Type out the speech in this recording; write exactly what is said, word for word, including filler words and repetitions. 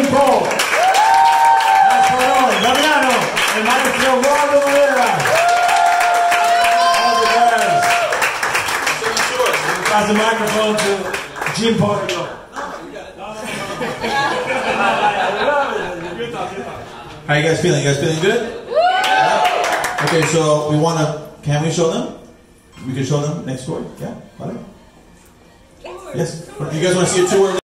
equipo. Damian, el maestro Waldo Madera. All the guys. Pass the microphone to Jim Padron. How you guys feeling? You guys feeling good? Yeah? Okay, so we wanna. Can we show them? We can show them next door. Yeah, vale. Yes. You guys want to see a tour?